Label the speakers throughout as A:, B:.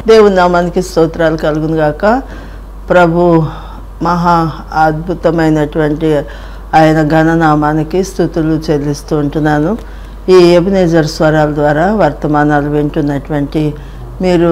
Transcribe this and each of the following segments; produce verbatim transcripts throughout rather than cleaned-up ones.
A: దేవుని నామానికి స్తోత్రాలు కలుగును గాక. ప్రభు మహా అద్భుతమైనటువంటి ఆయన ఘననామానికి స్తుతులు చెల్లిస్తూ ఉంటున్నాను. ఈ ఎబినేజర్ స్వరాల ద్వారా వర్తమానాలు వింటున్నటువంటి మీరు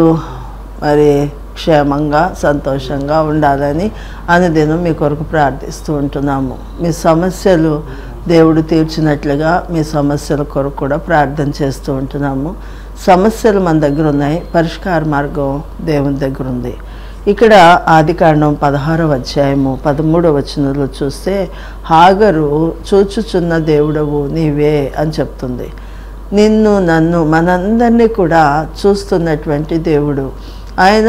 A: మరి క్షేమంగా సంతోషంగా ఉండాలని అనుదినం మీ కొరకు ప్రార్థిస్తూ ఉంటున్నాము. మీ సమస్యలు దేవుడు తీర్చినట్లుగా మీ సమస్యల కొరకు కూడా ప్రార్థన చేస్తూ ఉంటున్నాము. సమస్యలు మన దగ్గర ఉన్నాయి, పరిష్కార మార్గం దేవుని దగ్గర ఉంది. ఇక్కడ ఆదికాండం పదహారవ అధ్యాయము పదమూడవ వచనంలో చూస్తే హాగరు చూచుచున్న దేవుడవు నీవే అని చెప్తుంది. నిన్ను నన్ను మనందరినీ కూడా చూస్తున్నటువంటి దేవుడు ఆయన.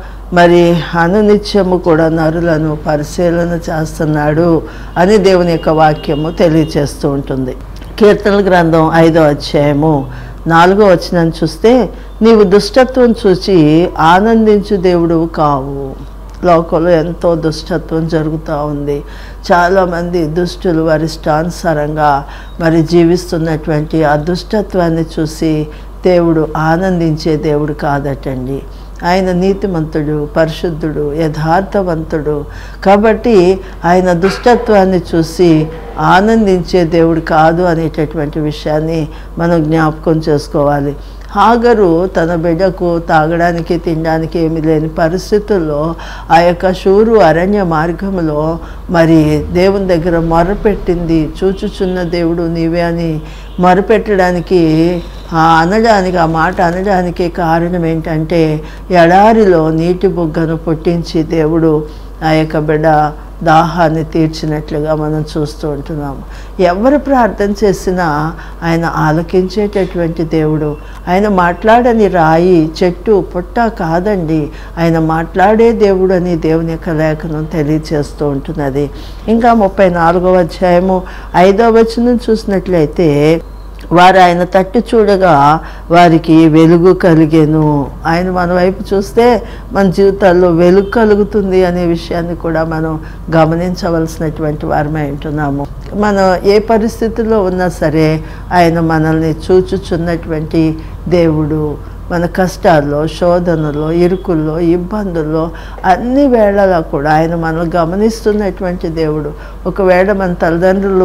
A: మరి అనునిత్యము కూడా నరులను పరిశీలన చేస్తున్నాడు అని దేవుని యొక్క వాక్యము తెలియచేస్తూ ఉంటుంది. కీర్తనల గ్రంథం ఐదో అధ్యాయము నాలుగో వచనాన్ని చూస్తే నీవు దుష్టత్వం చూచి ఆనందించు దేవుడు కావు. లోకంలో ఎంతో దుష్టత్వం జరుగుతూ ఉంది. చాలామంది దుష్టులు వారి ఇష్టానుసారంగా మరి జీవిస్తున్నటువంటి ఆ దుష్టత్వాన్ని చూసి దేవుడు ఆనందించే దేవుడు కాదటండి. ఆయన నీతిమంతుడు, పరిశుద్ధుడు, యథార్థవంతుడు. కాబట్టి ఆయన దుష్టత్వాన్ని చూసి ఆనందించే దేవుడు కాదు అనేటటువంటి విషయాన్ని మనం జ్ఞాపకం చేసుకోవాలి. హాగరు తన బిడ్డకు తాగడానికి తినడానికి ఏమీ లేని పరిస్థితుల్లో ఆ యొక్క షూరు అరణ్య మార్గంలో మరి దేవుని దగ్గర మొరపెట్టింది. చూచుచున్న దేవుడు నీవే అని మొరపెట్టడానికి ఆ అనడానికి ఆ మాట అనడానికి కారణం ఏంటంటే ఎడారిలో నీటి బుగ్గను పుట్టించి దేవుడు ఆ యొక్క బిడ్డ దాహాన్ని తీర్చినట్లుగా మనం చూస్తూ ఉంటున్నాము. ఎవరు ప్రార్థన చేసినా ఆయన ఆలకించేటటువంటి దేవుడు. ఆయన మాట్లాడని రాయి చెట్టు పుట్ట కాదండి, ఆయన మాట్లాడే దేవుడు అని దేవుని యొక్క లేఖనం తెలియచేస్తూ ఉంటున్నది. ఇంకా ముప్పై నాలుగవ అధ్యాయము ఐదవ వచనం చూసినట్లయితే వారు ఆయన తట్టు చూడగా వారికి వెలుగు కలిగేను. ఆయన మన వైపు చూస్తే మన జీవితాల్లో వెలుగు కలుగుతుంది అనే విషయాన్ని కూడా మనం గమనించవలసినటువంటి వారమే ఉంటున్నాము. మనం ఏ పరిస్థితుల్లో ఉన్నా సరే ఆయన మనల్ని చూచుచున్నటువంటి దేవుడు. మన కష్టాల్లో, శోధనలో, ఇరుకుల్లో, ఇబ్బందుల్లో అన్ని వేళలా కూడా ఆయన మనల్ని గమనిస్తున్నటువంటి దేవుడు. ఒకవేళ మన తల్లిదండ్రులు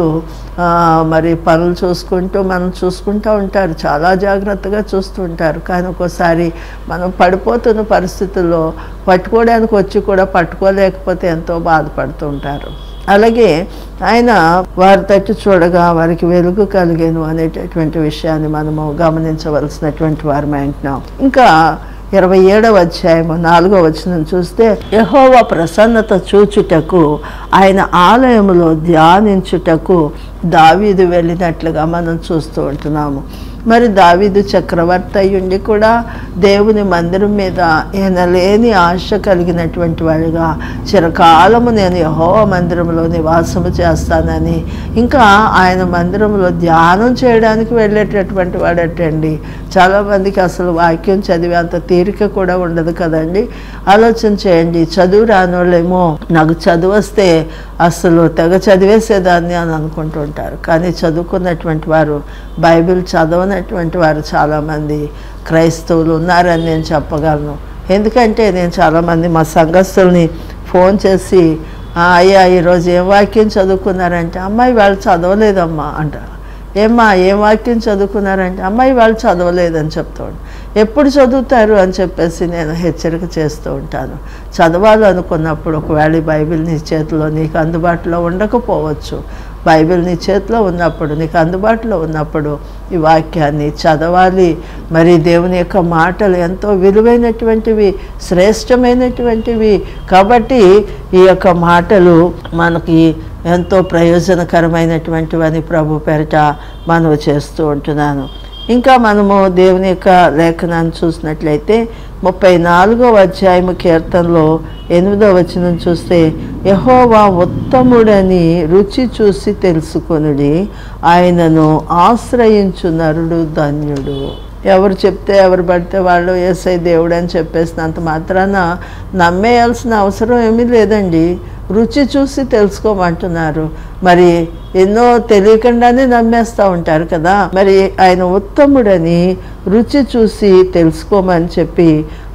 A: మరి పనులు చూసుకుంటూ మనం చూసుకుంటూ ఉంటారు, చాలా జాగ్రత్తగా చూస్తూ ఉంటారు. కానీ ఒక్కోసారి మనం పడిపోతున్న పరిస్థితుల్లో పట్టుకోవడానికి వచ్చి కూడా పట్టుకోలేకపోతే ఎంతో బాధపడుతూ ఉంటారు. అలాగే ఆయన వారి తట్టు చూడగా వారికి వెలుగు కలిగేను అనేటటువంటి విషయాన్ని మనము గమనించవలసినటువంటి వారమే అంటున్నాం. ఇంకా ఇరవై ఏడవ అధ్యాయము నాలుగో వచనం చూస్తే యెహోవా ప్రసన్నత చూచుటకు ఆయన ఆలయములో ధ్యానించుటకు దావీదు వెళ్ళినట్లుగా మనం చూస్తూ ఉంటున్నాము. మరి దావీదు చక్రవర్తి అయ్యుండి కూడా దేవుని మందిరం మీద ఎనలేని ఆశ కలిగినటువంటి వాడిగా చిరకాలము నేను యెహోవా మందిరంలో నివాసము చేస్తానని, ఇంకా ఆయన మందిరంలో ధ్యానం చేయడానికి వెళ్ళేటటువంటి వాడటండి. చాలామందికి అసలు వాక్యం చదివే అంత తీరిక కూడా ఉండదు కదండి. ఆలోచన చేయండి. చదువు రానోళ్ళేమో నాకు చదువు వస్తే అసలు తెగ చదివేసేదాన్ని అని అనుకుంటూ ఉంటారు. కానీ చదువుకున్నటువంటి వారు, బైబిల్ చదవనటువంటి వారు చాలామంది క్రైస్తవులు ఉన్నారని నేను చెప్పగలను. ఎందుకంటే నేను చాలామంది మా సంఘస్థుల్ని ఫోన్ చేసి అయ్యా ఈరోజు ఏం వాక్యం చదువుకున్నారంటే అమ్మాయి వాళ్ళు చదవలేదమ్మా అంటారు. ఏమ్మా ఏం వాక్యం చదువుకున్నారంటే అమ్మాయి వాళ్ళు చదవలేదని చెప్తాడు. ఎప్పుడు చదువుతారు అని చెప్పేసి నేను హెచ్చరిక చేస్తూ ఉంటాను. చదవాలనుకున్నప్పుడు ఒకవేళ బైబిల్ నీ చేతిలో నీకు అందుబాటులో ఉండకపోవచ్చు. బైబిల్ నీ చేతిలో ఉన్నప్పుడు, నీకు అందుబాటులో ఉన్నప్పుడు ఈ వాక్యాన్ని చదవాలి. మరి దేవుని యొక్క మాటలు ఎంతో విలువైనటువంటివి, శ్రేష్టమైనటువంటివి. కాబట్టి ఈ యొక్క మాటలు మనకి ఎంతో ప్రయోజనకరమైనటువంటివని ప్రభు పేరిట మనవి చేస్తూ ఉంటున్నాను. ఇంకా మనము దేవుని యొక్క లేఖనాన్ని చూసినట్లయితే ముప్పై నాలుగవ అధ్యాయము కీర్తనలో ఎనిమిదవ వచనం చూస్తే యెహోవా ఉత్తముడని రుచి చూసి తెలుసుకొనుడి, ఆయనను ఆశ్రయించు నరుడు ధన్యుడు. ఎవరు చెప్తే ఎవరు పడితే వాళ్ళు యేసై దేవుడు అని చెప్పేసినంత మాత్రాన నమ్మేయాల్సిన అవసరం ఏమీ లేదండి. రుచి చూసి తెలుసుకోమంటున్నారు. మరి ఎన్నో తెలియకుండానే నమ్మేస్తూ ఉంటారు కదా. మరి ఆయన ఉత్తముడని రుచి చూసి తెలుసుకోమని చెప్పి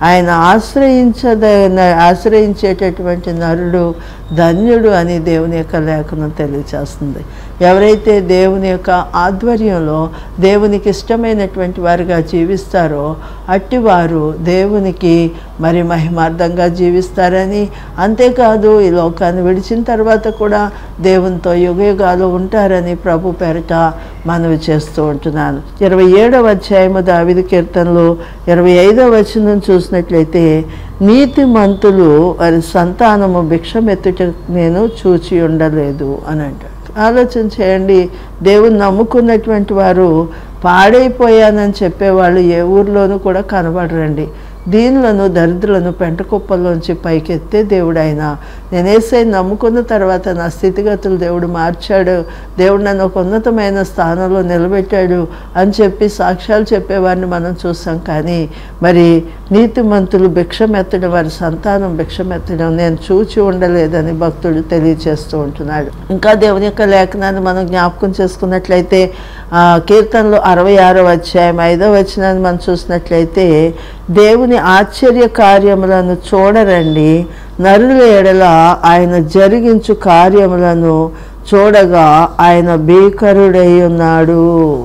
A: ఆయన ఆశ్రయించద ఆశ్రయించేటటువంటి నరుడు ధన్యుడు అని దేవుని యొక్క లేఖనం తెలియచేస్తుంది. ఎవరైతే దేవుని యొక్క ఆధ్వర్యంలో దేవునికి ఇష్టమైనటువంటి వారిగా జీవిస్తారో అట్టివారు దేవునికి మరి మహిమార్థంగా జీవిస్తారని, అంతేకాదు ఈ లోకాన్ని విడిచిన తర్వాత కూడా దేవునితో యుగయుగాలు ఉంటారని ప్రభు పేరిట మనవి చేస్తూ ఉంటున్నాను. ఇరవై ఏడవ అధ్యాయము దావీదు కీర్తనలు ఇరవై ఐదవ వచనం చూసినట్లయితే, నీతిమంతులు వారి సంతానము భిక్షమెత్తుట నేను చూచి ఉండలేదు అని అంటాడు. ఆలోచన చేయండి, దేవుని నమ్ముకున్నటువంటి వారు పాడైపోయానని చెప్పేవాళ్ళు ఏ ఊర్లోనూ కూడా కనబడరండి. దీనులను దరిద్రులను పెంట కుప్పల్లోంచి పైకెత్తే దేవుడు ఆయన. నేను యేసయ్యను నమ్ముకున్న తర్వాత నా స్థితిగతులు దేవుడు మార్చాడు, దేవుడు నన్ను ఒక ఉన్నతమైన స్థానంలో నిలబెట్టాడు అని చెప్పి సాక్ష్యాలు చెప్పేవారిని మనం చూసాం. కానీ మరి నీతిమంతులు భిక్షమెత్తడం, వారి సంతానం భిక్షమెత్తడం నేను చూచి ఉండలేదని భక్తుడు తెలియచేస్తూ ఉంటున్నాడు. ఇంకా దేవుని యొక్క లేఖనాన్ని మనం జ్ఞాపకం చేసుకున్నట్లయితే కీర్తనలు అరవై ఆరవ అధ్యాయం ఐదవ వచనాన్ని మనం చూసినట్లయితే, దేవుని ఆశ్చర్య కార్యములను చూడరండి, నరుల ఎడల ఆయన జరిగించు కార్యములను చూడగా ఆయన భీకరుడై ఉన్నాడు.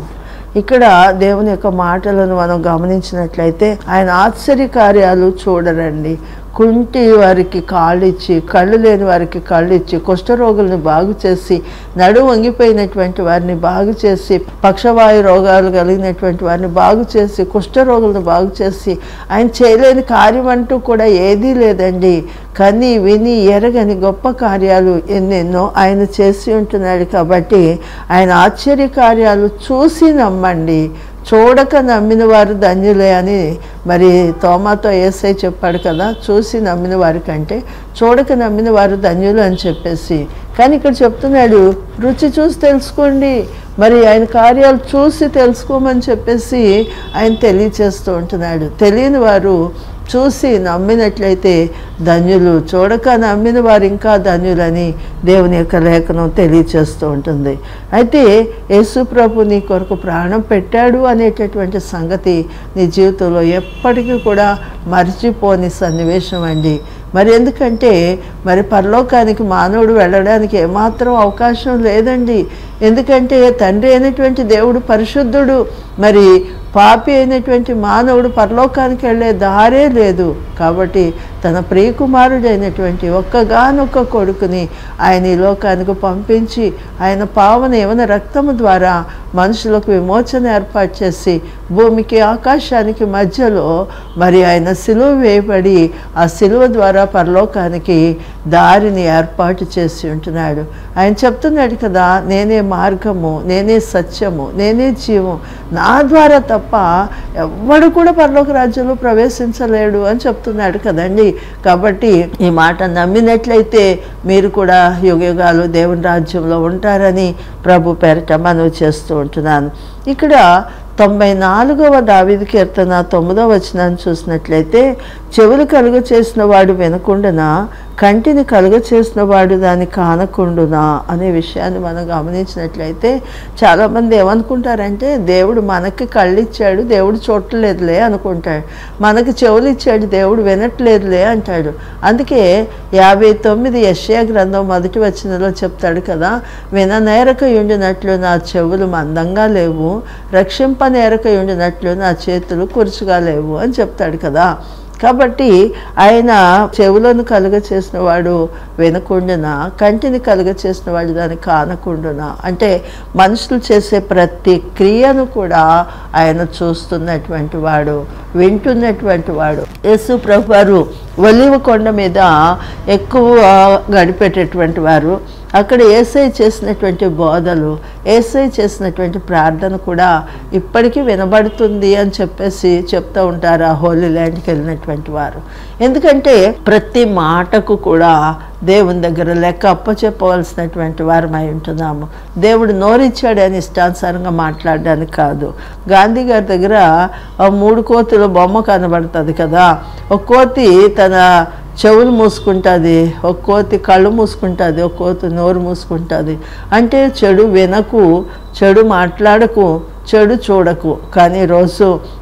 A: ఇక్కడ దేవుని యొక్క మాటలను మనం గమనించినట్లయితే, ఆయన ఆశ్చర్య కార్యాలు చూడరండి, కుంటి వారికి కాళ్ళు ఇచ్చి, కళ్ళు లేని వారికి కళ్ళు ఇచ్చి, కుష్ఠరోగులను బాగు చేసి, నడు వంగిపోయినటువంటి వారిని బాగు చేసి, పక్షవాయు రోగాలు కలిగినటువంటి వారిని బాగు చేసి, కుష్ఠరోగులను బాగు చేసి, ఆయన చేయలేని కార్యం అంటూ కూడా ఏదీ లేదండి. కని విని ఎరగని గొప్ప కార్యాలు ఎన్నెన్నో ఆయన చేసి ఉంటున్నాడు. కాబట్టి ఆయన ఆశ్చర్య కార్యాలు చూసి నమ్మండి, చూడక నమ్మిన వారు ధన్యులే అని మరి తోమాతో యేసయ్య చెప్పాడు కదా, చూసి నమ్మిన వారి కంటే చూడక నమ్మిన వారు ధన్యులు అని చెప్పేసి. కానీ ఇక్కడ చెప్తున్నాడు, రుచి చూసి తెలుసుకోండి, మరి ఆయన కార్యాలు చూసి తెలుసుకోమని చెప్పేసి ఆయన తెలియచేస్తూ ఉంటున్నాడు. తెలియని వారు చూసి నమ్మినట్లయితే ధన్యులు, చూడక నమ్మిన వారు ఇంకా ధన్యులని దేవుని యొక్క లేఖనం తెలియచేస్తూ ఉంటుంది. అయితే యేసు ప్రభు నీ కొరకు ప్రాణం పెట్టాడు అనేటటువంటి సంగతి నీ జీవితంలో ఎప్పటికీ కూడా మర్చిపోని సన్నివేశం అండి. మరి ఎందుకంటే మరి పరలోకానికి మానవుడు వెళ్ళడానికి ఏమాత్రం అవకాశం లేదండి. ఎందుకంటే తండ్రి అయినటువంటి దేవుడు పరిశుద్ధుడు, మరి పాపి అయినటువంటి మానవుడు పరలోకానికి వెళ్ళే దారే లేదు. కాబట్టి తన ప్రియకుమారుడైనటువంటి ఒక్కగానొక్క కొడుకుని ఆయన ఈ లోకానికి పంపించి, ఆయన పావన యవన రక్తము ద్వారా మనుషులకు విమోచన ఏర్పాటు చేసి, భూమికి ఆకాశానికి మధ్యలో మరి ఆయన సిలువ వేయబడి ఆ సిలువ ద్వారా పరలోకానికి దారిని ఏర్పాటు చేసి ఉంటున్నాడు. ఆయన చెప్తున్నాడు కదా, నేనే మార్గము, నేనే సత్యము, నేనే జీవం, నా ద్వారా తప్ప ఎవ్వడు కూడా పరలోక రాజ్యంలో ప్రవేశించలేడు అని చెప్తున్నాడు కదండి. కాబట్టి ఈ మాట నమ్మినట్లయితే మీరు కూడా యుగయుగాలు దేవుని రాజ్యంలో ఉంటారని ప్రభు పేరిట మనవి చేస్తూ ఉంటున్నాను. ఇక్కడ తొంభై నాలుగవ దావీదు కీర్తన తొమ్మిదవ వచనాన్ని చూసినట్లయితే, చెవులు కలుగ చేసిన వాడు వినకుండునా, కంటిని కలుగ చేసిన వాడు దాన్ని కానకుండునా అనే విషయాన్ని మనం గమనించినట్లయితే, చాలామంది ఏమనుకుంటారంటే దేవుడు మనకి కళ్ళు ఇచ్చాడు, దేవుడు చూడలేదులే అనుకుంటాడు, మనకి చెవులు ఇచ్చాడు, దేవుడు వినట్లేదులే అంటాడు. అందుకే యాభై తొమ్మిది యెషయా గ్రంథం మొదటి వచనంలో చెప్తాడు కదా, విననేరక ఉండినట్లు నా చెవులు మందంగా లేవు, రక్షింప నేరక ఉండినట్లు నా చేతులు కురుచుగా లేవు అని చెప్తాడు కదా. కాబట్టి ఆయన చెవులను కలుగ చేసిన వాడు వినకుండునా, కంటిని కలుగ చేసిన వాడు దాన్ని కానకుండునా, అంటే మనుషులు చేసే ప్రతి క్రియను కూడా ఆయన చూస్తున్నటువంటి వాడు, వింటున్నటువంటి వాడు. యేసు ప్రభు వారు ఒలీవ కొండ మీద ఎక్కువ గడిపేటటువంటి వారు. అక్కడ యేసయ్య చేసినటువంటి బోధలు, యేసయ్య చేసినటువంటి ప్రార్థన కూడా ఇప్పటికీ వినబడుతుంది అని చెప్పేసి చెప్తూ ఉంటారు ఆ హోలీ ల్యాండ్కి వెళ్ళినటువంటి వారు. ఎందుకంటే ప్రతి మాటకు కూడా దేవుని దగ్గర లెక్క అప్పచెప్పవలసినటువంటి వారమై ఉంటున్నాము. దేవుడు నోరిచ్చాడని ఇష్టానుసారంగా మాట్లాడడానికి కాదు. గాంధీ గారి దగ్గర మూడు కోతుల బొమ్మ కనబడుతుంది కదా, ఒక కోతి తన చెవులు మూసుకుంటుంది, ఒక కోతి కళ్ళు మూసుకుంటుంది, ఒక కోతి నోరు మూసుకుంటుంది. అంటే చెడు వినకు, చెడు మాట్లాడకు, చెడు చూడకు. కానీ రోజు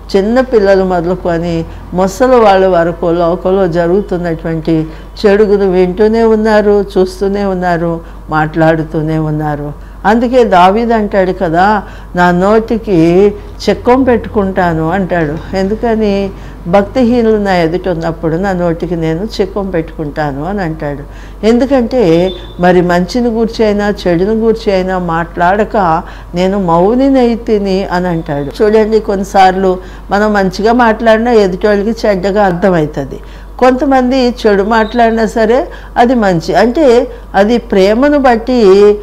A: చిన్న పిల్లలు మొదలుకొని ముసలి వాళ్ళ వరకు లోకంలో జరుగుతున్నటువంటి చెడుగును వింటూనే ఉన్నారు, చూస్తూనే ఉన్నారు, మాట్లాడుతూనే ఉన్నారు. అందుకే దావీదు అంటాడు కదా, నా నోటికి చెక్కం పెట్టుకుంటాను అంటాడు. ఎందుకని? భక్తిహీనులు నా ఎదుట ఉన్నప్పుడు నా నోటికి నేను చెక్కం పెట్టుకుంటాను అని అంటాడు. ఎందుకంటే మరి మంచిని గూర్చి అయినా చెడుని గూర్చి అయినా మాట్లాడక నేను మౌనినైతిని అని అంటాడు. చూడండి, కొన్నిసార్లు మనం మంచిగా మాట్లాడినా ఎదుటి వాళ్ళకి చెడ్డగా అర్థమవుతుంది. కొంతమంది చెడు మాట్లాడినా సరే అది మంచి, అంటే అది ప్రేమను బట్టి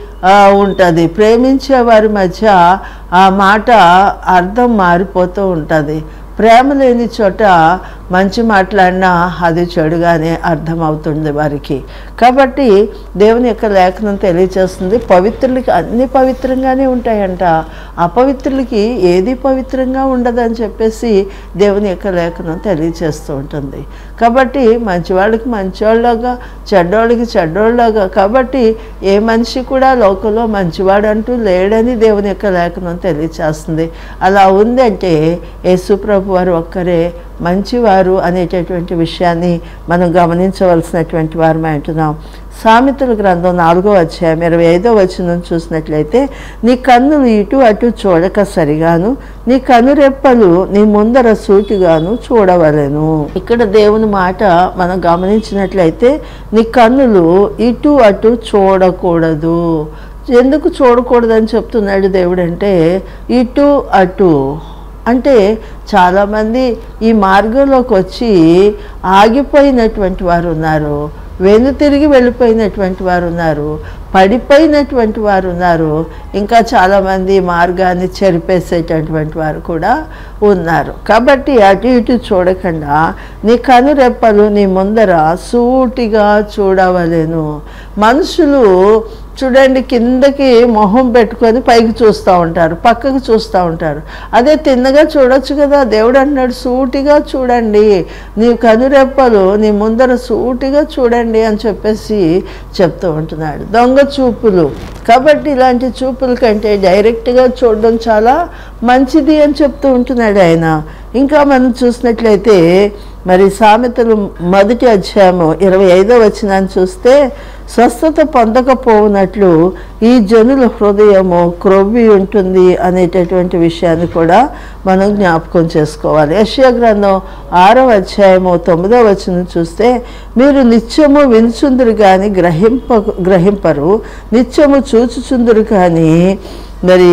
A: ఉంటుంది. ప్రేమించే వారి మధ్య ఆ మాట అర్థం మారిపోతూ ఉంటుంది. ప్రేమ లేని చోట మంచి మాట్లాడినా అది చెడుగానే అర్థమవుతుంది వారికి. కాబట్టి దేవుని యొక్క లేఖనం తెలియచేస్తుంది, పవిత్రులకి అన్ని పవిత్రంగానే ఉంటాయంట, అపవిత్రులకి ఏది పవిత్రంగా ఉండదని చెప్పేసి దేవుని యొక్క లేఖనం తెలియచేస్తూ ఉంటుంది. కాబట్టి మంచివాళ్ళకి మంచివాళ్ళగా, చెడ్డోళ్ళకి చెడ్డోళ్ళగా. కాబట్టి ఏ మనిషి కూడా లోకంలో మంచివాడు అంటూ లేడని దేవుని యొక్క లేఖనం తెలియచేస్తుంది. అలా ఉందంటే యేసు ప్రభు వారు ఒక్కరే మంచివారు అనేటటువంటి విషయాన్ని మనం గమనించవలసినటువంటి వారమే అంటున్నాం. సామెతల గ్రంథం నాలుగో అధ్యాయం ఇరవై ఐదో వచనం చూసినట్లయితే, నీ కన్నులు ఇటు అటు చూడక సరిగాను, నీ కనురెప్పలు నీ ముందర సూటిగాను చూడవలెను. ఇక్కడ దేవుని మాట మనం గమనించినట్లయితే నీ కన్నులు ఇటు అటు చూడకూడదు. ఎందుకు చూడకూడదని చెప్తున్నాడు దేవుడు అంటే, ఇటు అటు అంటే చాలామంది ఈ మార్గంలోకి వచ్చి ఆగిపోయినటువంటి వారు ఉన్నారు, వెను తిరిగి వెళ్ళిపోయినటువంటి వారు ఉన్నారు, పడిపోయినటువంటి వారు ఉన్నారు, ఇంకా చాలామంది మార్గాన్ని చెరిపేసేటటువంటి వారు కూడా ఉన్నారు. కాబట్టి అటు ఇటు చూడకుండా నీ కనురెప్పలు నీ ముందర సూటిగా చూడవలెను. మనుషులు చూడండి, కిందకి మొహం పెట్టుకొని పైకి చూస్తూ ఉంటారు, పక్కకు చూస్తూ ఉంటారు. అదే తిన్నగా చూడొచ్చు కదా. దేవుడు అన్నాడు సూటిగా చూడండి, నీ కనురెప్పలు నీ ముందర సూటిగా చూడండి అని చెప్పేసి చెప్తూ ఉంటున్నాడు. దొంగ చూపులు, కాబట్టి ఇలాంటి చూపుల కంటే డైరెక్ట్గా చూడడం చాలా మంచిది అని చెప్తూ ఉంటున్నాడు ఆయన. ఇంకా మనం చూసినట్లయితే మరి సామెతలు మొదటి అధ్యాయము ఇరవై ఐదో వచనాన్ని చూస్తే, స్వస్థత పొందకపోవునట్లు ఈ జనుల హృదయము క్రొవ్వి ఉంటుంది అనేటటువంటి విషయాన్ని కూడా మనం జ్ఞాపకం చేసుకోవాలి. యెషయా గ్రంథం ఆరవ అధ్యాయము తొమ్మిదో వచనం చూస్తే, మీరు నిత్యము వినుచుందురు కానీ గ్రహింప గ్రహింపరు నిత్యము చూచుచుందురు కానీ మరి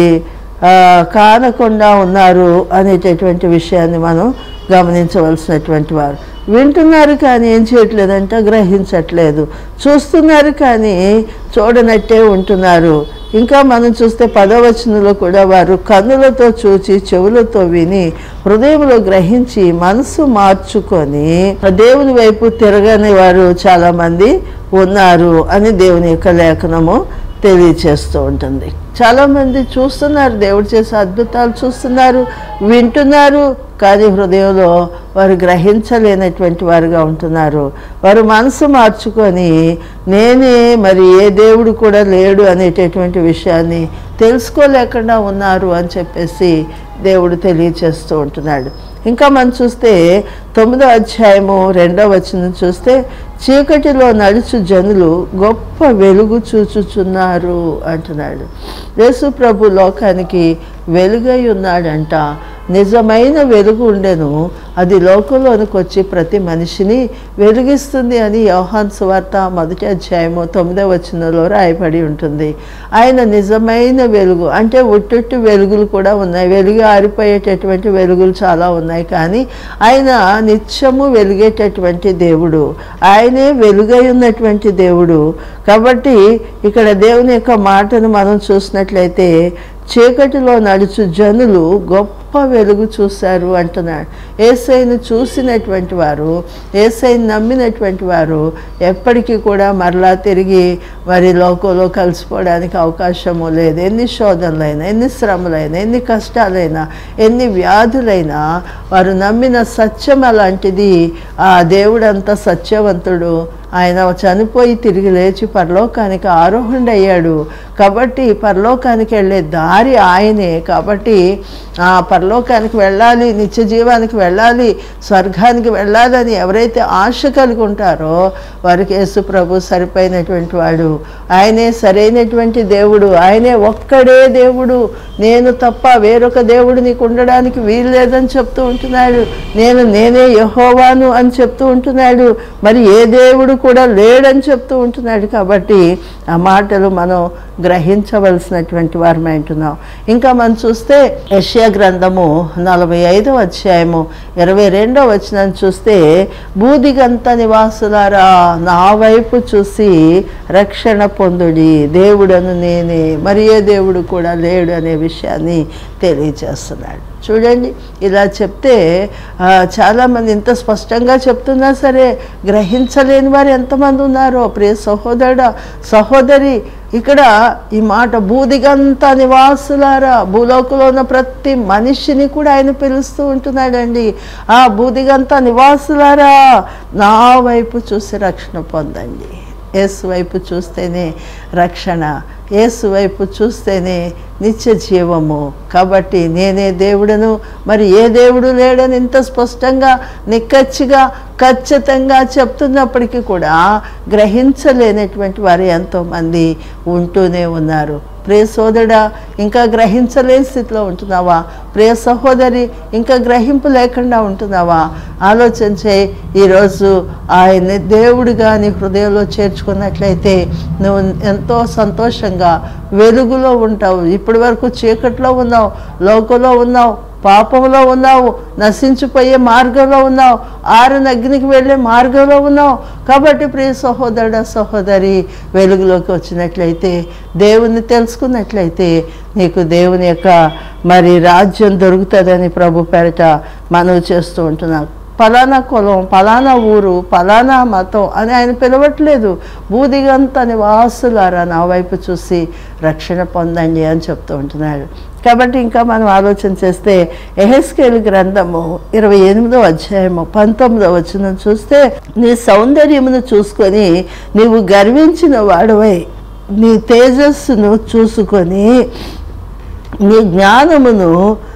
A: కానకుండా ఉన్నారు అనేటటువంటి విషయాన్ని మనం గమనించవలసినటువంటి వారు. వింటున్నారు కానీ ఏం చేయట్లేదంట, గ్రహించట్లేదు. చూస్తున్నారు కానీ చూడనట్టే ఉంటున్నారు. ఇంకా మనం చూస్తే పదవచనంలో కూడా వారు కన్నులతో చూచి చెవులతో విని హృదయంలో గ్రహించి మనసు మార్చుకొని దేవుని వైపు తిరగని వారు చాలామంది ఉన్నారు అని దేవుని యొక్క లేఖనము తెలియచేస్తూ ఉంటుంది. చాలామంది చూస్తున్నారు, దేవుడు చేసే అద్భుతాలు చూస్తున్నారు, వింటున్నారు, కానీ హృదయంలో వారు గ్రహించలేనటువంటి వారుగా ఉంటున్నారు. వారు మనసు మార్చుకొని నేనే మరి ఏ దేవుడు కూడా లేడు అనేటటువంటి విషయాన్ని తెలుసుకోలేకుండా ఉన్నారు అని చెప్పేసి దేవుడు తెలియచేస్తూ ఉంటున్నాడు. ఇంకా మనం చూస్తే తొమ్మిదో అధ్యాయము రెండో వచనం చూస్తే, చీకటిలో నడుచు జనులు గొప్ప వెలుగు చూచుచున్నారు అంటున్నాడు. యేసు ప్రభు లోకానికి వెలుగై ఉన్నాడంట. నిజమైన వెలుగు ఉండెను, అది లోకంలోనికి వచ్చి ప్రతి మనిషిని వెలిగిస్తుంది అని యోహాను సువార్త మొదటి అధ్యాయము తొమ్మిదవ వచనంలో రాయబడి ఉంటుంది. ఆయన నిజమైన వెలుగు, అంటే ఉట్టొట్టు వెలుగులు కూడా ఉన్నాయి, వెలుగు ఆరిపోయేటటువంటి వెలుగులు చాలా ఉన్నాయి, కానీ ఆయన నిత్యము వెలిగేటటువంటి దేవుడు, ఆయనే వెలుగై ఉన్నటువంటి దేవుడు. కాబట్టి ఇక్కడ దేవుని యొక్క మాటను మనం చూసినట్లయితే, చీకటిలో నడుచు జనులు గొప్ప వెలుగు చూశారు అంటున్నాడు. యేసయ్యను చూసినటువంటి వారు, యేసయ్యను నమ్మినటువంటి వారు ఎప్పటికీ కూడా మరలా తిరిగి మరి లోకంలో కలిసిపోవడానికి అవకాశము లేదు. ఎన్ని శోధనలైనా, ఎన్ని శ్రమలైనా, ఎన్ని కష్టాలైనా, ఎన్ని వ్యాధులైనా వారు నమ్మిన సత్యం అలాంటిది. ఆ దేవుడంత సత్యవంతుడు, ఆయన చనిపోయి తిరిగి లేచి పరలోకానికి ఆరోహణ అయ్యాడు. కాబట్టి పరలోకానికి వెళ్ళే దారి ఆయనే. కాబట్టి ఆ పరలోకానికి వెళ్ళాలి, నిత్య జీవానికి వెళ్ళాలి, స్వర్గానికి వెళ్ళాలని ఎవరైతే ఆశ కలిగి ఉంటారో వారికి యేసు ప్రభు సరిపోయినటువంటి వాడు. ఆయనే సరైనటువంటి దేవుడు, ఆయనే ఒక్కడే దేవుడు. నేను తప్ప వేరొక దేవుడు నీకు ఉండడానికి వీలు లేదని చెప్తూ ఉంటున్నాడు. నేను నేనే యెహోవాను అని చెప్తూ ఉంటున్నాడు. మరి ఏ దేవుడు కూడా లేడని చెప్తూ ఉంటున్నాడు. కాబట్టి ఆ మాటలు మనం గ్రహించవలసినటువంటి వారమై ఉంటున్నాం. ఇంకా మనం చూస్తే యెషయా గ్రంథము నలభై ఐదవ అధ్యాయము ఇరవై రెండవ వచనం చూస్తే, బూదిగంత నివాసులారా నా వైపు చూసి రక్షణ పొందుడి, దేవుడను నేనే, మరి ఏ దేవుడు కూడా లేడు అనే విషయాన్ని తెలియజేస్తున్నాడు. చూడండి, ఇలా చెప్తే చాలామంది ఇంత స్పష్టంగా చెప్తున్నా సరే గ్రహించలేని వారు ఎంతమంది ఉన్నారో. ప్రియ సహోదరుడా, సహోదరి, ఇక్కడ ఈ మాట బూదిగంత నివాసులారా, భూలోకంలో ఉన్న ప్రతి మనిషిని కూడా ఆయన పిలుస్తూ ఉంటున్నాడండి. ఆ బూదిగంత నివాసులారా నా వైపు చూసి రక్షణ పొందండి. యేసు వైపు చూస్తేనే రక్షణ, యేసు వైపు చూస్తేనే నిత్య జీవము. కాబట్టి నేనే దేవుడను, మరి ఏ దేవుడు లేడని ఇంత స్పష్టంగా నిక్కచ్చిగా ఖచ్చితంగా చెప్తున్నప్పటికీ కూడా గ్రహించలేనటువంటి వారు ఎంతోమంది ఉంటూనే ఉన్నారు. ప్రియ సోదరుడా, ఇంకా గ్రహించలేని స్థితిలో ఉంటున్నావా? ప్రియ సహోదరి, ఇంకా గ్రహింపు లేకుండా ఉంటున్నావా? ఆలోచన చేయి. ఈరోజు ఆయన్ని దేవుడిగా నీ హృదయంలో చేర్చుకున్నట్లయితే నువ్వు ఎంతో సంతోషంగా వెలుగులో ఉంటావు. ఇప్పటి వరకు చీకట్లో ఉన్నావు, లోకంలో ఉన్నావు, పాపంలో ఉన్నావు, నశించిపోయే మార్గంలో ఉన్నావు, ఆరని అగ్నికి వెళ్ళే మార్గంలో ఉన్నావు. కాబట్టి ప్రియ సహోదరుడ సహోదరి, వెలుగులోకి వచ్చినట్లయితే, దేవుని తెలుసుకున్నట్లయితే నీకు దేవుని యొక్క మరి రాజ్యం దొరుకుతుందని ప్రభు పేరిట మనవి చేస్తూ ఉంటున్నాను. ఫలానా కులం, ఫలానా ఊరు, ఫలానా మతం అని ఆయన పిలవట్లేదు. బూదిగంత నివాసులారా నా వైపు చూసి రక్షణ పొందండి అని చెప్తూ ఉంటున్నాడు. కాబట్టి ఇంకా మనం ఆలోచన చేస్తే యెహెజ్కేలు గ్రంథము ఇరవై ఎనిమిదో అధ్యాయము పంతొమ్మిదో వచనం చూస్తే, నీ సౌందర్యమును చూసుకొని నీవు గర్వించిన వాడవై నీ తేజస్సును చూసుకొని నీ జ్ఞానమును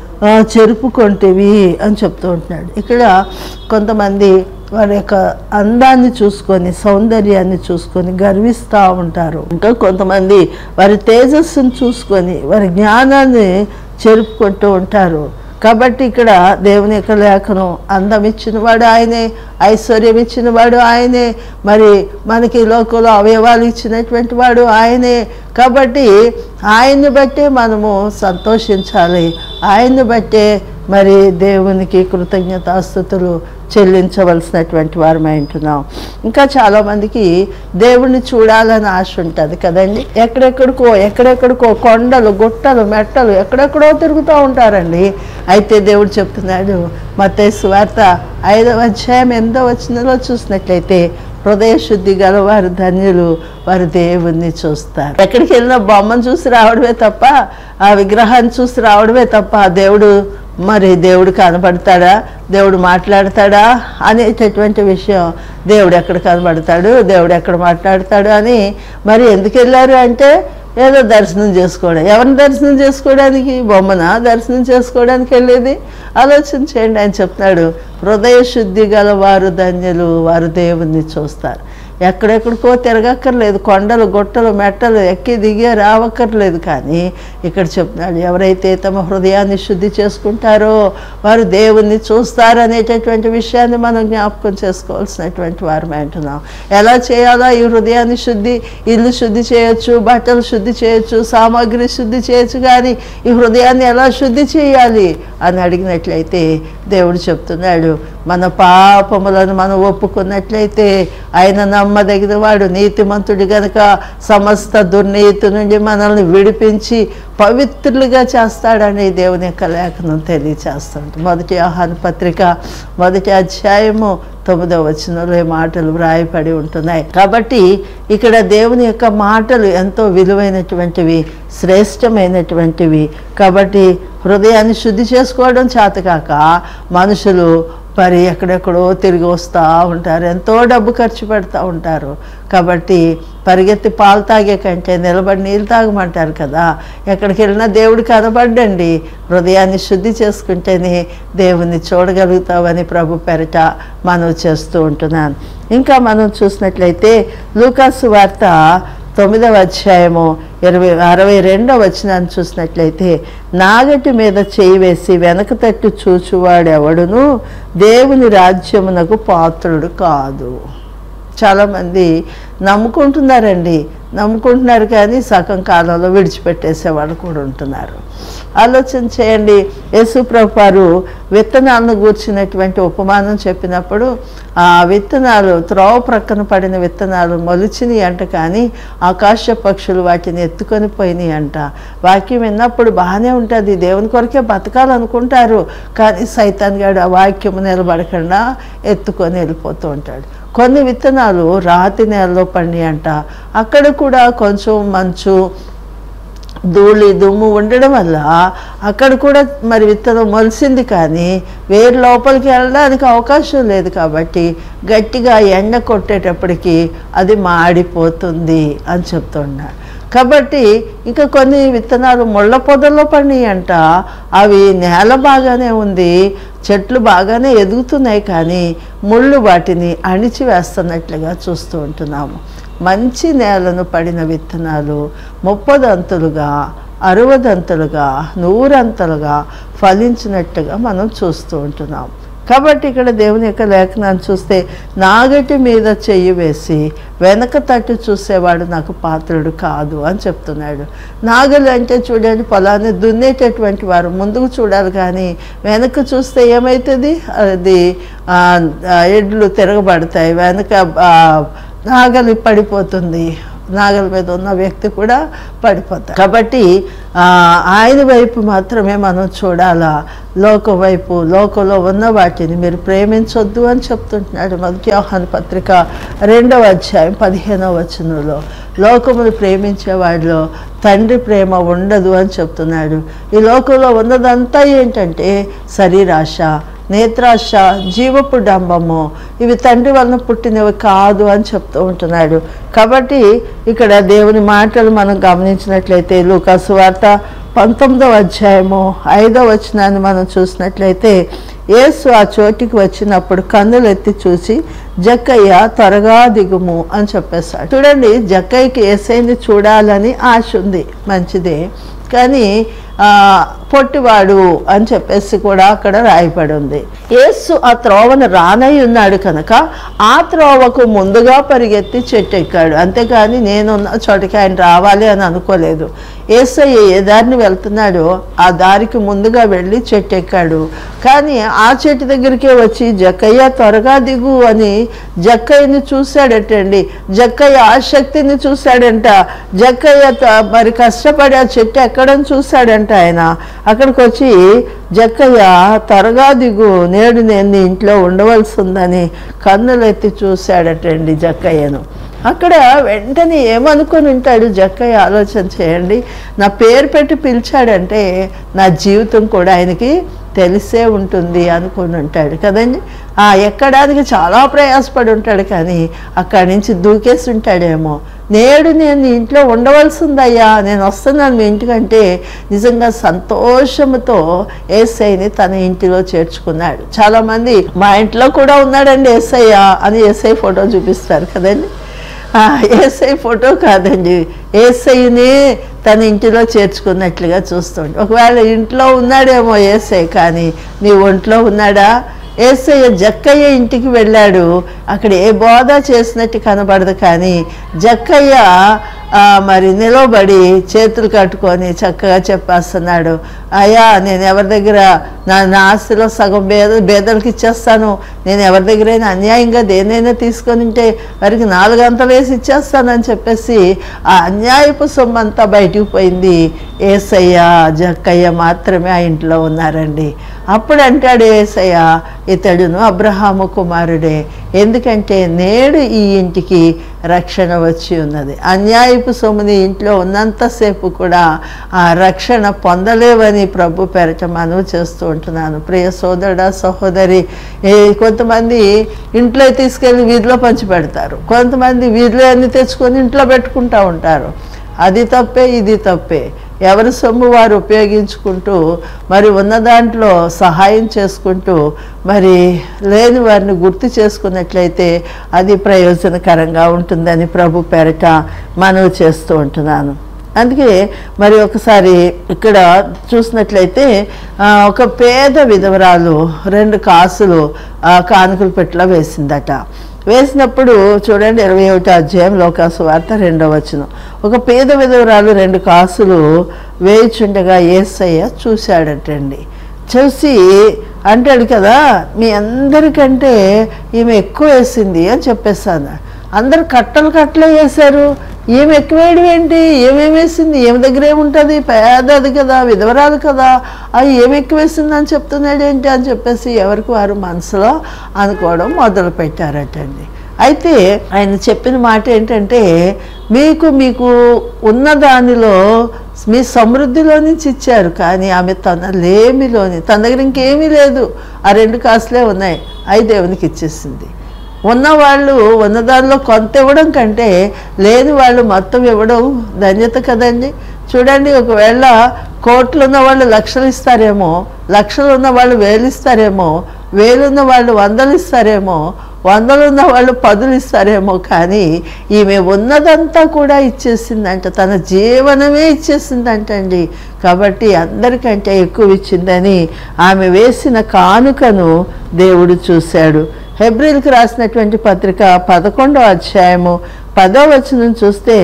A: చెరుపుకొంటివి అని చెప్తూ ఉంటున్నాడు. ఇక్కడ కొంతమంది వారి యొక్క అందాన్ని చూసుకొని, సౌందర్యాన్ని చూసుకొని గర్విస్తూ ఉంటారు. ఇంకా కొంతమంది వారి తేజస్సును చూసుకొని వారి జ్ఞానాన్ని చెరుపుకుంటూ ఉంటారు. కాబట్టి ఇక్కడ దేవుని యొక్క లేఖనం, అందం ఇచ్చినవాడు ఆయనే, ఐశ్వర్యం ఇచ్చినవాడు ఆయనే, మరి మనకి లోకంలో అవయవాలు ఇచ్చినటువంటి వాడు ఆయనే. కాబట్టి ఆయన్ని బట్టే మనము సంతోషించాలి, ఆయన్ని బట్టే మరి దేవునికి కృతజ్ఞతాస్తుతులు చెల్లించవలసినటువంటి వారమై ఉంటున్నాం. ఇంకా చాలామందికి దేవుణ్ణి చూడాలని ఆశ ఉంటుంది కదండి. ఎక్కడెక్కడికో ఎక్కడెక్కడికో కొండలు, గుట్టలు, మెట్టలు ఎక్కడెక్కడో తిరుగుతూ ఉంటారండి. అయితే దేవుడు చెప్తున్నాడు, మత్తయి సువార్త ఐదవ అధ్యాయం ఎనిమిదవ వచనంలో చూసినట్లయితే, హృదయ శుద్ధి గల వారు ధన్యులు, వారు దేవుణ్ణి చూస్తారు. ఎక్కడికి వెళ్ళినా బొమ్మను చూసి రావడమే తప్ప, ఆ విగ్రహాన్ని చూసి రావడమే తప్ప దేవుడు మరి దేవుడు కనబడతాడా, దేవుడు మాట్లాడతాడా అనేటటువంటి విషయం, దేవుడు ఎక్కడ కనబడతాడు, దేవుడు ఎక్కడ మాట్లాడతాడు అని మరి ఎందుకు వెళ్ళారు అంటే, ఏదో దర్శనం చేసుకోవడం. ఎవరిని దర్శనం చేసుకోవడానికి? బొమ్మన దర్శనం చేసుకోవడానికి వెళ్ళేది? ఆలోచన చేయండి. ఆయన చెప్తున్నాడు, హృదయ శుద్ధి గల వారు ధన్యులు, వారు దేవుణ్ణి చూస్తారు. ఎక్కడెక్కడికో తిరగక్కర్లేదు, కొండలు, గుట్టలు, మెట్టలు ఎక్కి దిగే రావక్కర్లేదు. కానీ ఇక్కడ చెప్తున్నాడు, ఎవరైతే తమ హృదయాన్ని శుద్ధి చేసుకుంటారో వారు దేవుణ్ణి చూస్తారు అనేటటువంటి విషయాన్ని మనం జ్ఞాపకం చేసుకోవాల్సినటువంటి వారమే అంటున్నాం. ఎలా చేయాలో ఈ హృదయాన్ని శుద్ధి, ఇల్లు శుద్ధి చేయొచ్చు, బట్టలు శుద్ధి చేయొచ్చు, సామాగ్రి శుద్ధి చేయొచ్చు, కానీ ఈ హృదయాన్ని ఎలా శుద్ధి చేయాలి అని అడిగినట్లయితే దేవుడు చెప్తున్నాడు, మన పాపములను మనం ఒప్పుకున్నట్లయితే ఆయన నమ్మదగిన వాడు, నీతిమంతుడు గనుక సమస్త దుర్నీతి నుండి మనల్ని విడిపించి పవిత్రులుగా చేస్తాడని దేవుని యొక్క లేఖనం తెలియచేస్తుంది. మొదటి యోహాను పత్రిక మొదటి అధ్యాయము తొమ్మిదవ వచనంలో ఈ మాటలు వ్రాయపడి ఉంటున్నాయి. కాబట్టి ఇక్కడ దేవుని యొక్క మాటలు ఎంతో విలువైనటువంటివి, శ్రేష్టమైనటువంటివి. కాబట్టి హృదయాన్ని శుద్ధి చేసుకోవడం చేతకాక మనుషులు మరి ఎక్కడెక్కడో తిరిగి వస్తూ ఉంటారు, ఎంతో డబ్బు ఖర్చు పెడతా ఉంటారు. కాబట్టి పరిగెత్తి పాలు తాగే కంటే నిలబడి నీళ్ళు తాగమంటారు కదా. ఎక్కడికి వెళ్ళినా దేవుడు కనబడ్డండి. హృదయాన్ని శుద్ధి చేసుకుంటేనే దేవుణ్ణి చూడగలుగుతామని ప్రభు పెరట మనం చేస్తూ ఉంటున్నాను. ఇంకా మనం చూసినట్లయితే లూకాసు వార్త తొమ్మిదవ అధ్యాయము ఇరవై అరవై రెండవ వచనాన్ని చూసినట్లయితే, నాగటి మీద చేయి వేసి వెనక తట్టు చూచువాడెవడును దేవుని రాజ్యమునకు పాత్రుడు కాదు. చాలామంది నమ్ముకుంటున్నారండి, నమ్ముకుంటున్నారు కానీ సగం కాలంలో విడిచిపెట్టేసేవాళ్ళు కూడా ఉంటున్నారు. ఆలోచన చేయండి. యేసు ప్రభు వారు విత్తనాలను గూర్చినటువంటి ఉపమానం చెప్పినప్పుడు ఆ విత్తనాలు త్రోవ ప్రక్కన పడిన విత్తనాలు మొలిచినాయి అంట, కానీ ఆకాశ పక్షులు వాటిని ఎత్తుకొని పోయినాయి అంట. వాక్యం విన్నప్పుడు బాగానే ఉంటుంది, దేవుని కొరకే బతకాలనుకుంటారు, కానీ సైతాన్ గాడు ఆ వాక్యము నిలబడకుండా ఎత్తుకొని వెళ్ళిపోతూ ఉంటాడు. కొన్ని విత్తనాలు రాతి నేలలో పండి అంట. అక్కడ కూడా కొంచెం మంచు ధూళి దుమ్ము ఉండడం వల్ల అక్కడ కూడా మరి విత్తనం మొలిసింది, కానీ వేరు లోపలికి వెళ్ళడానికి అవకాశం లేదు. కాబట్టి గట్టిగా ఎండ కొట్టేటప్పటికి అది మాడిపోతుంది అని చెప్తున్నాడు. కాబట్టి ఇంకా కొన్ని విత్తనాలు ముళ్ళ పొదల్లో పడినాయి అంట. అవి నేల బాగానే ఉంది, చెట్లు బాగానే ఎదుగుతున్నాయి, కానీ ముళ్ళు వాటిని అణిచివేస్తున్నట్లుగా చూస్తూ ఉంటున్నాము. మంచి నేలను పడిన విత్తనాలు ముప్పదంతులుగా, అరవదంతులుగా, నూరంతలుగా ఫలించినట్టుగా మనం చూస్తూ ఉంటున్నాం. కాబట్టి ఇక్కడ దేవుని యొక్క లేఖనాన్ని చూస్తే, నాగటి మీద చెయ్యి వేసి వెనక తట్టు చూసేవాడు నాకు పాత్రుడు కాదు అని చెప్తున్నాడు. నాగలు అంటే చూడండి, పొలాన్ని దున్నేటటువంటి వారు ముందుకు చూడాలి, కానీ వెనక చూస్తే ఏమవుతుంది, అది ఎడ్లు తిరగబడతాయి, వెనక నాగలి పడిపోతుంది, నాగల మీద ఉన్న వ్యక్తి కూడా పడిపోతాడు. కాబట్టి ఆయన వైపు మాత్రమే మనం చూడాలా, లోక వైపు లోకంలో ఉన్న వాటిని మీరు ప్రేమించొద్దు అని చెప్తుంటున్నాడు. మొదటి యోహాను పత్రిక రెండవ అధ్యాయం పదిహేనవ వచనంలో, లోకమును ప్రేమించే వాడిలో తండ్రి ప్రేమ ఉండదు అని చెప్తున్నాడు. ఈ లోకంలో ఉన్నదంతా ఏంటంటే శరీరాశ, నేత్రాశ, జీవపు డంబము, ఇవి తండ్రి వలన పుట్టినవి కాదు అని చెప్తూ ఉంటున్నాడు. కాబట్టి ఇక్కడ దేవుని మాటలు మనం గమనించినట్లయితే లూకాసు వార్త పంతొమ్మిదవ అధ్యాయము ఐదవ వచనాన్ని మనం చూసినట్లయితే, యేసు ఆ చోటికి వచ్చినప్పుడు కన్నులు ఎత్తి చూసి, జక్కయ్య త్వరగా దిగుము అని చెప్పేశాడు. చూడండి, జక్కయ్యకి యేసయ్యని చూడాలని ఆశ ఉంది, మంచిదే, కానీ పొట్టివాడు అని చెప్పేసి కూడా అక్కడ రాయబడి ఉంది. యేసు ఆ త్రోవను రానై ఉన్నాడు కనుక ఆ త్రోవకు ముందుగా పరిగెత్తి చెట్టు ఎక్కాడు, అంతేకాని నేనున్న చోటికి ఆయన రావాలి అని అనుకోలేదు. యేసయ్య ఏ దారిని వెళ్తున్నాడో ఆ దారికి ముందుగా వెళ్ళి చెట్టు ఎక్కాడు. కానీ ఆ చెట్టు దగ్గరికే వచ్చి జక్కయ్య త్వరగా దిగు అని జక్కయ్యని చూశాడటండి. జక్కయ్య ఆసక్తిని చూశాడంట. జక్కయ్య మరి కష్టపడి ఆ చెట్టు ఎక్కడం చూశాడంట. ఆయన అక్కడికి వచ్చి, జక్కయ్య త్వరగా దిగు, నేడు నేను నీ ఇంట్లో ఉండవలసి ఉందని కన్నులెత్తి చూశాడటండి జక్కయ్యను. అక్కడ వెంటనే ఏమనుకొని ఉంటాడు జక్కయ్య, ఆలోచన చేయండి. నా పేరు పెట్టి పిలిచాడంటే నా జీవితం కూడా ఆయనకి తెలిసే ఉంటుంది అనుకుని ఉంటాడు కదండి. ఆ ఎక్కడానికి చాలా ప్రయాసపడి ఉంటాడు, కానీ అక్కడి నుంచి దూకేసి ఉంటాడేమో. నేడు నేను ఇంట్లో ఉండవలసి ఉందయ్యా, నేను వస్తున్నాను మీ ఇంటికంటే నిజంగా సంతోషంతో యేసయ్యని తన ఇంటిలో చేర్చుకున్నాడు. చాలామంది మా ఇంట్లో కూడా ఉన్నాడండి యేసయ్య అని యేసయ్య ఫోటో చూపిస్తారు కదండి. యేసయ్య ఫోటో కాదండి, యేసయ్యని తన ఇంటిలో చేర్చుకున్నట్లుగా చూస్తుండే. ఒకవేళ ఇంట్లో ఉన్నాడేమో యేసయ్య, కానీ నీ ఒంట్లో ఉన్నాడా? యేసయ్య జక్కయ్య ఇంటికి వెళ్ళాడు, అక్కడ ఏ బోధ చేసినట్టు కనబడదు, కానీ జక్కయ్య మరి నిలబడి చేతులు కట్టుకొని చక్కగా చెప్పేస్తున్నాడు, అయ్యా నేను ఎవరి దగ్గర నా నా ఆస్తిలో సగం బేద బేదలకు ఇచ్చేస్తాను, నేను ఎవరి దగ్గరైనా అన్యాయంగా దేనైనా తీసుకొని ఉంటే వారికి నాలుగు అంతలు వేసి ఇచ్చేస్తానని చెప్పేసి ఆ అన్యాయపు సొమ్ము అంతా బయటికి పోయింది. యేసయ్య జక్కయ్య మాత్రమే ఆ ఇంట్లో ఉన్నారండి. అప్పుడు అంటాడు యేసయ్య, ఇతడును అబ్రహాము కుమారుడే, ఎందుకంటే నేడు ఈ ఇంటికి రక్షణ వచ్చి ఉన్నది. అన్యాయపు సొమ్ముని ఇంట్లో ఉన్నంతసేపు కూడా ఆ రక్షణ పొందలేవని ప్రభు పేరట మనవి చేస్తూ ఉంటున్నాను. ప్రియ సోదరుడా సహోదరి, కొంతమంది ఇంట్లో తీసుకెళ్ళి వీధిలో పంచి పెడతారు, కొంతమంది వీధిలో అన్ని తెచ్చుకొని ఇంట్లో పెట్టుకుంటూ ఉంటారు. అది తప్పే, ఇది తప్పే. ఎవరి సొమ్ము వారు ఉపయోగించుకుంటూ మరి ఉన్న దాంట్లో సహాయం చేసుకుంటూ మరి లేని వారిని గుర్తు చేసుకున్నట్లయితే అది ప్రయోజనకరంగా ఉంటుందని ప్రభు పేరట మనవి చేస్తూ ఉంటున్నాను. అందుకే మరి ఒకసారి ఇక్కడ చూసినట్లయితే ఒక పేద విధవరాలు రెండు కాసులు కానుకల పెట్టెలో వేసిందట. వేసినప్పుడు చూడండి, ఇరవై ఒకటో అధ్యాయం లోకాసు వార్త రెండవ వచనం. ఒక పేద విధవరాలు రెండు కాసులు వేయిచుండగా యేసయ్య చూశాడటండి. చూసి అంటాడు కదా, మీ అందరికంటే ఈమె ఎక్కువ వేసింది అని చెప్పేస్తాను. అందరు కట్టలు కట్టలే వేశారు, ఏమి ఎక్కువ వేయడం ఏంటి, ఏమేమి వేసింది, ఏమి దగ్గర ఏముంటుంది, పేదది కదా, విధవరాలు కదా, అది ఏమి ఎక్కువ వేసింది అని చెప్తున్నాడు ఏంటి అని చెప్పేసి ఎవరికి వారు మనసులో అనుకోవడం మొదలు పెట్టారటండి. అయితే ఆయన చెప్పిన మాట ఏంటంటే, మీకు మీకు ఉన్న దానిలో మీ సమృద్ధిలో నుంచి ఇచ్చారు, కానీ ఆమె తన లేమిలోని, తన దగ్గర ఇంకేమీ లేదు, ఆ రెండు కాసులే ఉన్నాయి, అవి దేవునికి ఇచ్చేసింది. ఉన్నవాళ్ళు ఉన్నదానిలో కొంత ఇవ్వడం కంటే లేని వాళ్ళు మొత్తం ఇవ్వడం ధన్యత కదండి. చూడండి, ఒకవేళ కోట్లు ఉన్న వాళ్ళు లక్షలు ఇస్తారేమో, లక్షలు ఉన్న వాళ్ళు వేలు ఇస్తారేమో, వేలున్న వాళ్ళు వందలు ఇస్తారేమో, వందలు ఉన్న వాళ్ళు పదులు ఇస్తారేమో, కానీ ఈమె ఉన్నదంతా కూడా ఇచ్చేసిందంట, తన జీవనమే ఇచ్చేసిందంటండి. కాబట్టి అందరికంటే ఎక్కువ ఇచ్చిందని ఆమె వేసిన కానుకను దేవుడు చూశాడు. హెబ్రీలకు రాసినటువంటి పత్రిక పదకొండో అధ్యాయము పదో వచనం చూస్తే,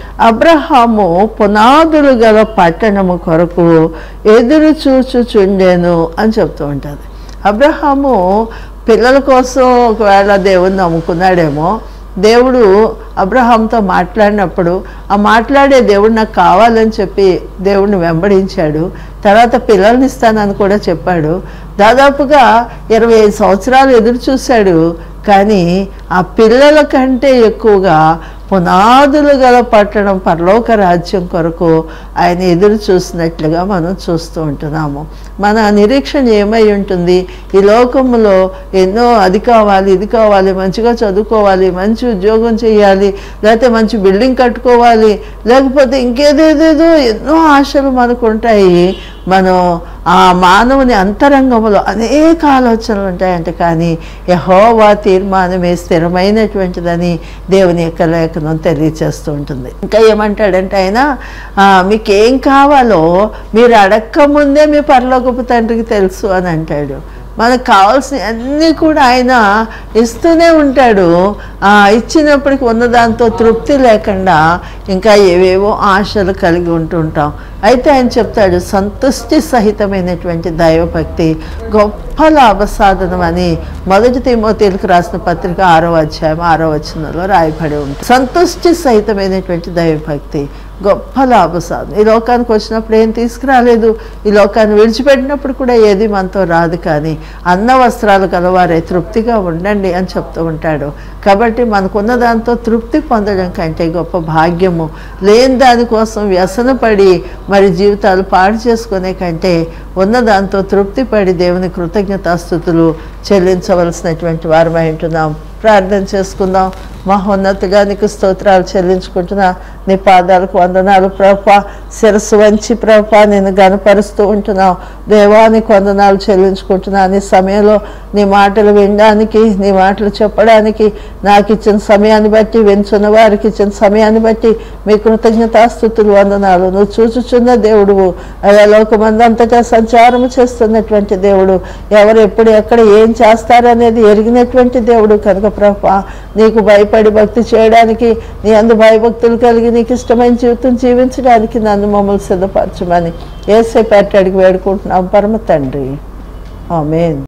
A: అబ్రహాము పునాదులు గల పట్టణము కొరకు ఎదురు చూచుచుండెను అని చెప్తూ ఉంటుంది. అబ్రహాము పిల్లల కోసం ఒకవేళ దేవుణ్ణి నమ్ముకున్నాడేమో. దేవుడు అబ్రహాంతో మాట్లాడినప్పుడు ఆ మాట్లాడే దేవుడు నాకు కావాలని చెప్పి దేవుడిని వెంబడించాడు. తర్వాత పిల్లల్ని ఇస్తానని కూడా చెప్పాడు. దాదాపుగా ఇరవై ఐదు సంవత్సరాలు ఎదురు చూశాడు, కానీ ఆ పిల్లల కంటే ఎక్కువగా పునాదులు గల పట్టణం పరలోక రాజ్యం కొరకు ఆయన ఎదురు చూసినట్లుగా మనం చూస్తూ ఉంటున్నాము. మన నిరీక్షణ ఏమై ఉంటుంది? ఈ లోకంలో ఎన్నో అది కావాలి, ఇది కావాలి, మంచిగా చదువుకోవాలి, మంచి ఉద్యోగం చేయాలి, లేకపోతే మంచి బిల్డింగ్ కట్టుకోవాలి, లేకపోతే ఇంకేదేదేదో ఎన్నో ఆశలు మనకు ఉంటాయి. మనం ఆ మానవుని అంతరంగంలో అనేక ఆలోచనలు ఉంటాయంట, కానీ యెహోవా తీర్మానమే స్థిరమైనటువంటిదని దేవుని యొక్క లేఖనం తెలియచేస్తూ ఉంటుంది. ఇంకా ఏమంటాడంటే ఆయన, మీకేం కావాలో మీరు అడక్క ముందే మీ పరలోకపు తండ్రికి తెలుసు అని అంటాడు. మనకు కావాల్సిన అన్నీ కూడా ఆయన ఇస్తూనే ఉంటాడు. ఇచ్చినప్పటికి ఉన్నదాంతో తృప్తి లేకుండా ఇంకా ఏవేవో ఆశలు కలిగి ఉంటుంటాం. అయితే ఆయన చెప్తాడు, సంతుష్టి సహితమైనటువంటి దైవభక్తి గొప్ప లాభసాధనం అని మొదటి తిమోతేయులకు రాసిన పత్రిక ఆరో అధ్యాయం ఆరో వచనంలో రాయబడి ఉంటుంది. సంతుష్టి సహితమైనటువంటి దైవభక్తి గొప్ప లాభసాధనం. ఈ లోకానికి వచ్చినప్పుడు ఏం తీసుకురాలేదు, ఈ లోకాన్ని విడిచిపెట్టినప్పుడు కూడా ఏది మనతో రాదు, కానీ అన్న వస్త్రాలు కలవారే తృప్తిగా ఉండండి అని చెప్తూ ఉంటాడు. కాబట్టి మనకున్న దాంతో తృప్తి పొందడం కంటే గొప్ప భాగ్యము లేని దానికోసం వ్యసనపడి మరి జీవితాలు పాడు చేసుకునే కంటే ఉన్న దాంతో తృప్తి పడి దేవుని కృతజ్ఞతాస్తుతులు చెల్లించవలసినటువంటి వారమై ఉంటున్నాం. ప్రార్థన చేసుకుందాం. మహోన్నతగా నీకు స్తోత్రాలు చెల్లించుకుంటున్నా, నీ పాదాలకు వందనాలు ప్రభువా. శిరస్సు వంచి ప్రభువా నేను గనపరుస్తూ ఉంటున్నావు దేవా, నీకు వందనాలు చెల్లించుకుంటున్నా. నీ సమయంలో నీ మాటలు వినడానికి, నీ మాటలు చెప్పడానికి నాకు ఇచ్చిన సమయాన్ని బట్టి, వించున్న వారికి ఇచ్చిన సమయాన్ని బట్టి మీ కృతజ్ఞతాస్తుతులు వందనాలు. నువ్వు చూచుచున్న దేవుడువు, అయా లోకమందంతటా సంచారము చేస్తున్నటువంటి దేవుడు, ఎవరు ఎప్పుడు ఎక్కడ ఏం చేస్తారనేది ఎరిగినటువంటి దేవుడు కనుక ప్రభువా, నీకు భయపడి భక్తి చేయడానికి, నీ అందు భయభక్తులు కలిగి నీకు ఇష్టమైన జీవితం జీవించడానికి నన్ను మమ్మల్ని సిద్ధపరచమని యేసయ్య పేరట అడిగి వేడుకుంటున్నాం పరమ తండ్రి. ఆమేన్.